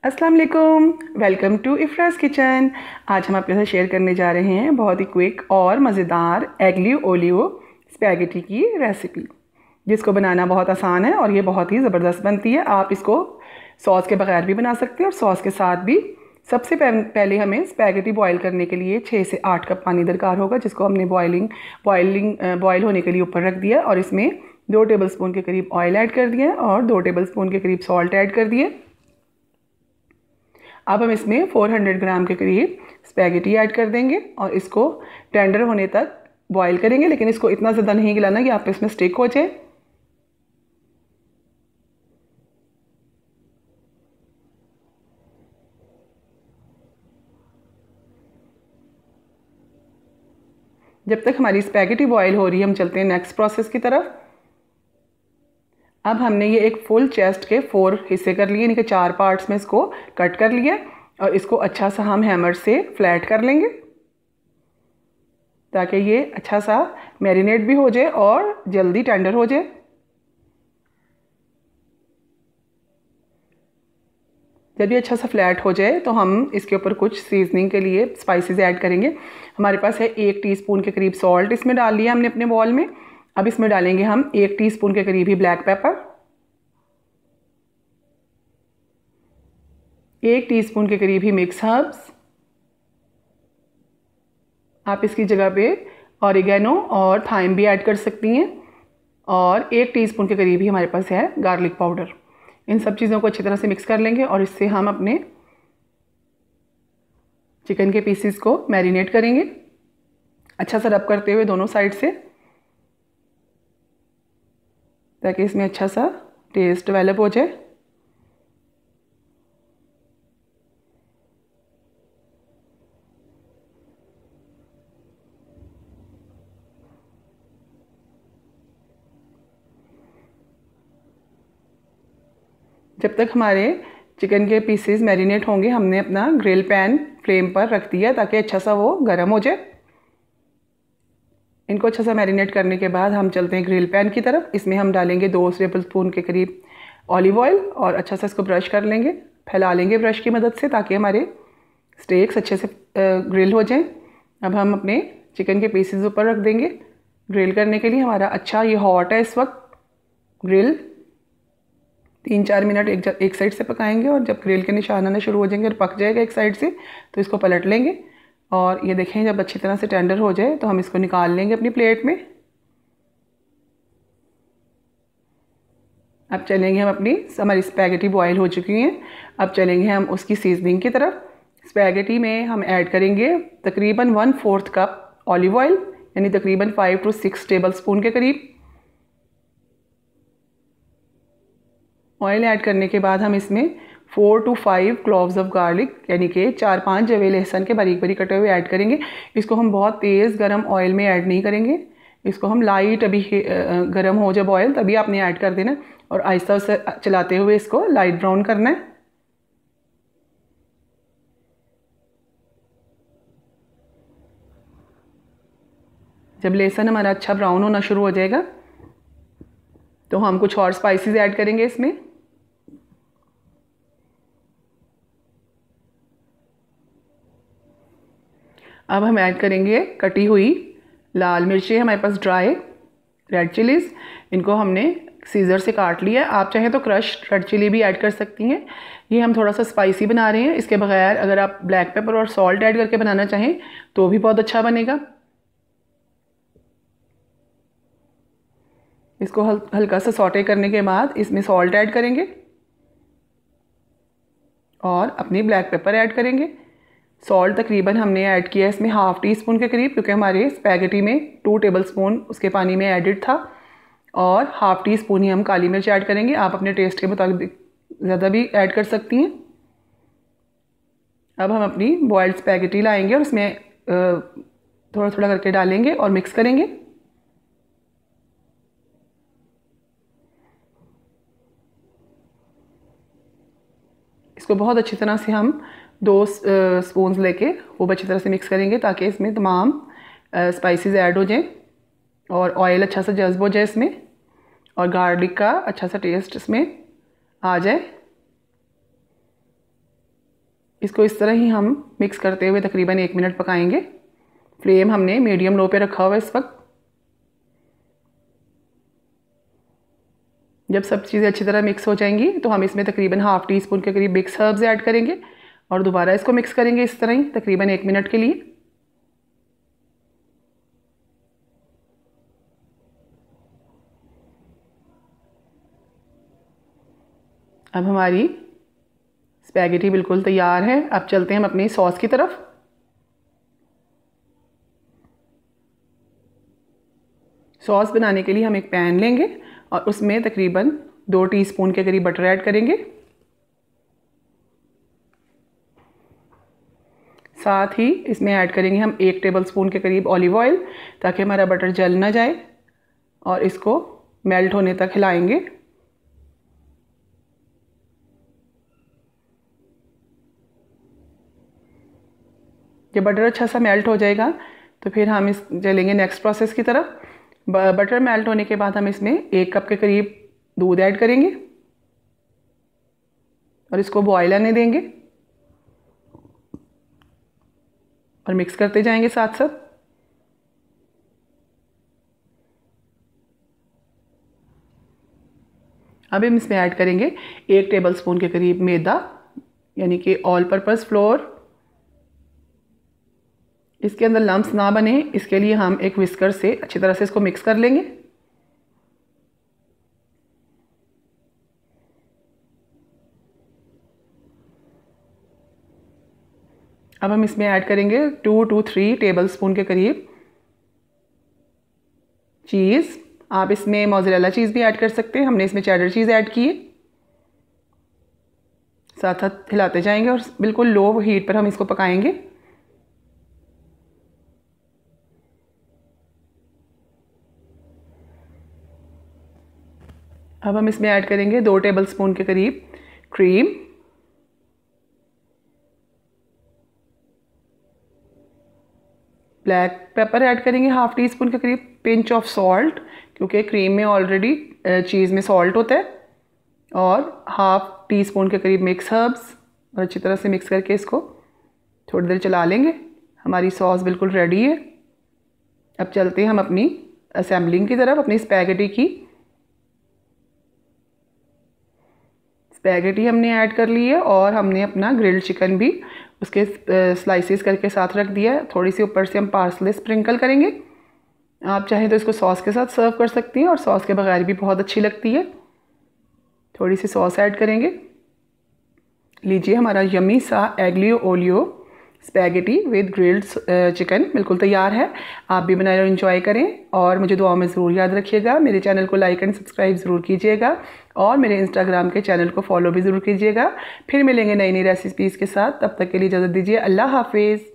अस्सलाम वालेकुम, welcome to इफ्रास kitchen. आज हम आपके साथ शेयर करने जा रहे हैं बहुत ही क्विक और मज़ेदार एग्लियो ओलियो स्पैगेटी की रेसिपी, जिसको बनाना बहुत आसान है और ये बहुत ही ज़बरदस्त बनती है। आप इसको सॉस के बगैर भी बना सकते हैं और सॉस के साथ भी। सबसे पहले हमें स्पैगेटी बॉईल करने के लिए 6 से 8 कप पानी दरकार होगा, जिसको हमने बॉयल होने के लिए ऊपर रख दिया और इसमें 2 टेबलस्पून के करीब ऑयल ऐड कर दिया और 2 टेबलस्पून के करीब सॉल्ट ऐड कर दिए। अब हम इसमें 400 ग्राम के करीब स्पैगेटी ऐड कर देंगे और इसको टेंडर होने तक बॉईल करेंगे, लेकिन इसको इतना ज़्यादा नहीं गिलाना कि आप इसमें स्टिक हो जाए। जब तक हमारी स्पैगेटी बॉईल हो रही है, हम चलते हैं नेक्स्ट प्रोसेस की तरफ। अब हमने ये एक फुल चेस्ट के 4 हिस्से कर लिए, यानी कि 4 पार्ट्स में इसको कट कर लिया और इसको अच्छा सा हम हैमर से फ्लैट कर लेंगे ताकि ये अच्छा सा मैरिनेट भी हो जाए और जल्दी टेंडर हो जाए। जब ये अच्छा सा फ्लैट हो जाए तो हम इसके ऊपर कुछ सीजनिंग के लिए स्पाइसेस ऐड करेंगे। हमारे पास है 1 टीस्पून के करीब सॉल्ट, इसमें डाल लिया हमने अपने बॉल में। अब इसमें डालेंगे हम 1 टीस्पून के करीब ही ब्लैक पेपर, 1 टीस्पून के करीब ही मिक्स हर्ब्स। आप इसकी जगह पे ऑरिगेनो और थाइम भी ऐड कर सकती हैं और 1 टीस्पून के करीब ही हमारे पास है गार्लिक पाउडर। इन सब चीज़ों को अच्छी तरह से मिक्स कर लेंगे और इससे हम अपने चिकन के पीसीस को मैरिनेट करेंगे, अच्छा सा रब करते हुए दोनों साइड से, ताकि इसमें अच्छा सा टेस्ट डेवलप हो जाए। जब तक हमारे चिकन के पीसेस मैरिनेट होंगे, हमने अपना ग्रिल पैन फ्लेम पर रख दिया ताकि अच्छा सा वो गर्म हो जाए। इनको अच्छा सा मैरिनेट करने के बाद हम चलते हैं ग्रिल पैन की तरफ। इसमें हम डालेंगे 2 टेबलस्पून के करीब ऑलिव ऑयल और अच्छा सा इसको ब्रश कर लेंगे, फैला लेंगे ब्रश की मदद से ताकि हमारे स्टेक्स अच्छे से ग्रिल हो जाएं। अब हम अपने चिकन के पीसेस ऊपर रख देंगे ग्रिल करने के लिए। हमारा अच्छा ये हॉट है इस वक्त। ग्रिल 3-4 मिनट एक साइड से पकाएंगे और जब ग्रिल के निशान आने शुरू हो जाएंगे और पक जाएगा एक साइड से, तो इसको पलट लेंगे और ये देखें जब अच्छी तरह से टेंडर हो जाए तो हम इसको निकाल लेंगे अपनी प्लेट में। अब चलेंगे हम हमारी स्पैगेटी बॉयल हो चुकी हैं। अब चलेंगे हम उसकी सीजनिंग की तरफ। स्पैगेटी में हम ऐड करेंगे तकरीबन 1/4 कप ऑलिव ऑयल, यानी तकरीबन 5 से 6 टेबलस्पून के करीब ऑयल ऐड करने के बाद हम इसमें 4 से 5 क्लोव्स ऑफ गार्लिक, यानी कि 4-5 जवे लहसुन के बारीक बारीक कटे हुए ऐड करेंगे। इसको हम बहुत तेज़ गरम ऑयल में ऐड नहीं करेंगे, इसको हम लाइट अभी गरम हो जब ऑयल तभी आपने ऐड कर देना और आहिस्ता से चलाते हुए इसको लाइट ब्राउन करना है। जब लहसुन हमारा अच्छा ब्राउन होना शुरू हो जाएगा तो हम कुछ और स्पाइसेस ऐड करेंगे इसमें। अब हम ऐड करेंगे कटी हुई लाल मिर्चें, हमारे पास ड्राई रेड चिलीज़। इनको हमने सीजर से काट लिया। आप चाहें तो क्रश रेड चिली भी ऐड कर सकती हैं। ये हम थोड़ा सा स्पाइसी बना रहे हैं, इसके बगैर अगर आप ब्लैक पेपर और सॉल्ट ऐड करके बनाना चाहें तो भी बहुत अच्छा बनेगा। इसको हल्का सा सॉटे करने के बाद इसमें सॉल्ट ऐड करेंगे और अपनी ब्लैक पेपर ऐड करेंगे। सॉल्ट तकरीबन हमने ऐड किया इसमें 1/2 टीस्पून के करीब, क्योंकि हमारे स्पैगेटी में 2 टेबलस्पून उसके पानी में एडिड था, और 1/2 टीस्पून ही हम काली मिर्च ऐड करेंगे। आप अपने टेस्ट के मुताबिक ज़्यादा भी ऐड कर सकती हैं। अब हम अपनी बॉइल्ड स्पैगेटी लाएंगे और इसमें थोड़ा थोड़ा करके डालेंगे और मिक्स करेंगे। इसको बहुत अच्छी तरह से हम 2 स्पून्स लेके खूब अच्छी तरह से मिक्स करेंगे ताकि इसमें तमाम स्पाइसेस ऐड हो जाएं और ऑयल अच्छा सा जज्ब हो जाए इसमें और गार्लिक का अच्छा सा टेस्ट इसमें आ जाए। इसको इस तरह ही हम मिक्स करते हुए तकरीबन 1 मिनट पकाएंगे। फ्लेम हमने मीडियम लो पे रखा हुआ है इस वक्त। जब सब चीज़ें अच्छी तरह मिक्स हो जाएंगी तो हम इसमें तकरीबन ½ टीस्पून के करीब मिक्स हर्ब्स ऐड करेंगे और दोबारा इसको मिक्स करेंगे इस तरह ही तकरीबन 1 मिनट के लिए। अब हमारी स्पैगेटी बिल्कुल तैयार है। अब चलते हैं हम अपनी सॉस की तरफ। सॉस बनाने के लिए हम एक पैन लेंगे और उसमें तकरीबन 2 टीस्पून के करीब बटर ऐड करेंगे। साथ ही इसमें ऐड करेंगे हम 1 टेबलस्पून के करीब ऑलिव ऑयल, ताकि हमारा बटर जल ना जाए, और इसको मेल्ट होने तक हिलाएंगे। जब बटर अच्छा सा मेल्ट हो जाएगा तो फिर हम इस चलेंगे नेक्स्ट प्रोसेस की तरफ। बटर मेल्ट होने के बाद हम इसमें 1 कप के करीब दूध ऐड करेंगे और इसको बॉयल आने देंगे और मिक्स करते जाएंगे साथ साथ। अब हम इसमें ऐड करेंगे 1 टेबलस्पून के करीब मैदा, यानी कि ऑल पर्पस फ्लोर। इसके अंदर लम्प्स ना बने इसके लिए हम एक विस्कर से अच्छी तरह से इसको मिक्स कर लेंगे। अब हम इसमें ऐड करेंगे 2 to 3 टेबलस्पून के करीब चीज़। आप इसमें मोज़रेला चीज़ भी ऐड कर सकते हैं, हमने इसमें चेडर चीज़ ऐड की है। साथ साथ हिलाते जाएंगे और बिल्कुल लो हीट पर हम इसको पकाएंगे। अब हम इसमें ऐड करेंगे 2 टेबलस्पून के करीब क्रीम, ब्लैक पेपर ऐड करेंगे ½ टीस्पून के करीब, पिंच ऑफ सॉल्ट, क्योंकि क्रीम में ऑलरेडी चीज़ में सॉल्ट होता है, और ½ टीस्पून के करीब मिक्स हर्ब्स, और अच्छी तरह से मिक्स करके इसको थोड़ी देर चला लेंगे। हमारी सॉस बिल्कुल रेडी है। अब चलते हैं हम अपनी असेंबलिंग की तरफ। अपनी स्पैगेटी हमने ऐड कर ली है और हमने अपना ग्रिल्ड चिकन भी उसके स्लाइसेस करके साथ रख दिया है। थोड़ी सी ऊपर से हम पार्सले स्प्रिंकल करेंगे। आप चाहें तो इसको सॉस के साथ सर्व कर सकती हैं और सॉस के बगैर भी बहुत अच्छी लगती है। थोड़ी सी सॉस ऐड करेंगे। लीजिए, हमारा यम्मी सा aglio olio spaghetti with grilled chicken बिल्कुल तैयार है। आप भी बनाए और एंजॉय करें और मुझे दुआ में ज़रूर याद रखिएगा। मेरे चैनल को लाइक एंड सब्सक्राइब ज़रूर कीजिएगा और मेरे इंस्टाग्राम के चैनल को फॉलो भी ज़रूर कीजिएगा। फिर मिलेंगे नई नई रेसिपीज़ के साथ। तब तक के लिए इजाज़त दीजिए। अल्लाह हाफिज़।